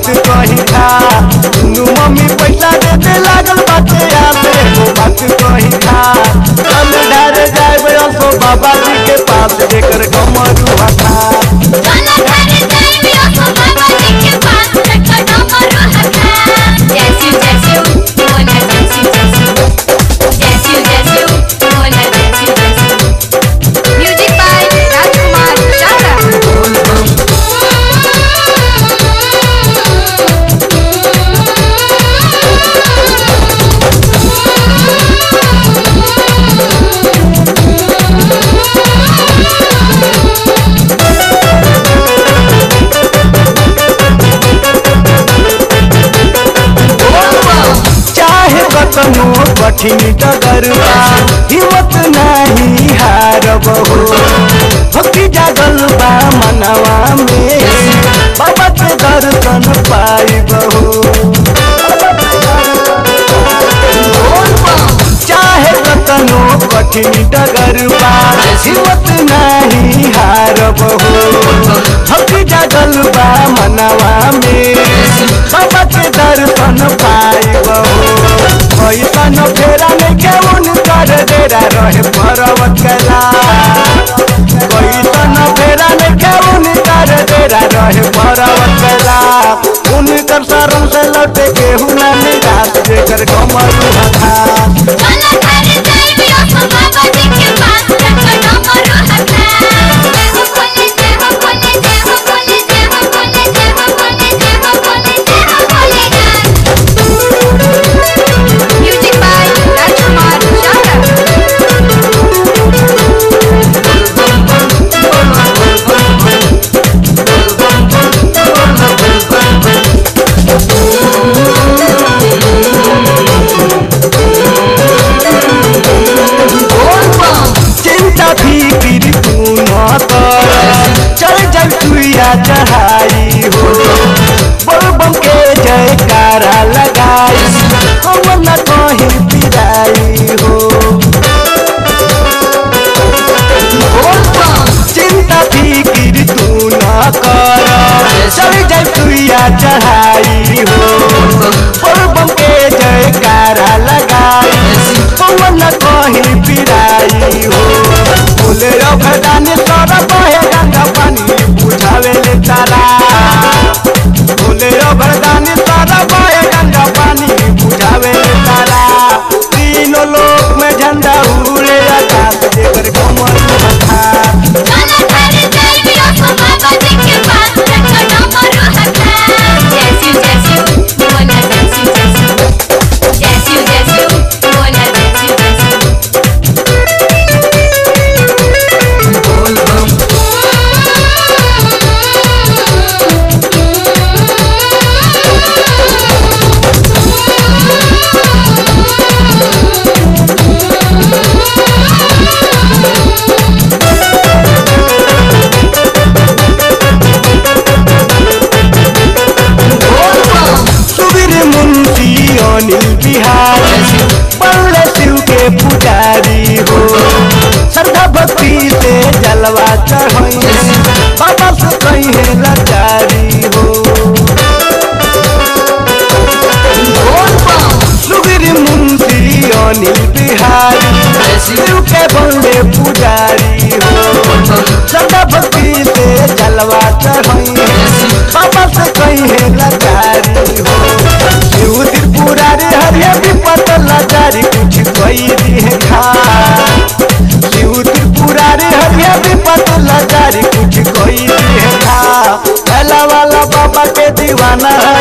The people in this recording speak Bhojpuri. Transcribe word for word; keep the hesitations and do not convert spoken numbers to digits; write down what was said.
बात कही था दुनू मम्मी पैसा देते लागल बाटे आते एगो बात कही था चल ढारे जाए असो बाबा जी के पास जेकर गमरुआ था कठिन डगरुआ हिम्मत नहीं हारब हो भक्ति जागल बा मनवा में बाबा के दर्शन पाइब हो चाहे कतनो कठिन डगरुआ हिम्मत नहीं हारब हो भक्ति जागल बा मनवा में बाबा के दर्शन पाइब हो पैसा न फेरा नहीं केवन कर डेरा रहे पर्वत कला पैसा न फेरा नहीं केवन कर डेरा रहे पर्वत कला उनकर शरण से लौटे केहू ना निराश जेकर गमरुआ था चढ़ाई हो बोलबम के जयकारा लगाई कौन कहीं पिराई हो चिंता फिक्र तू न कर चढ़ जाए सुइया चढ़ाई हो बोलबम के जयकारा लगाई कौन कहीं पिराई हो बोले रघदानी सर बहे गंगा पानी बुझावे ले तारा बोले रघदानी सर बहे गंगा पानी बुझावे ले तारा तीनों लोक में झंडा उड़े आकाश जेकर गमरुआ था अनिल बिहारी बल्ले शिव के पुजारी हो श्रद्धा भक्ति से जलवा चढ़ाई बाबा से कहीं लाचारी हो सुगिरी मुंशी अनिल बिहारी शिव के बल्ले पुजारी हो श्रद्धा भक्ति से जलवा चढ़ाई बाबा से कहीं लाचारी हो पुरारी हरिया विपत लाचारी कुछ कोई दी खा शिव पुरारी हरिया विपत लाचारी कुछ कोई दी खा पहला वाला बाबा के दीवाना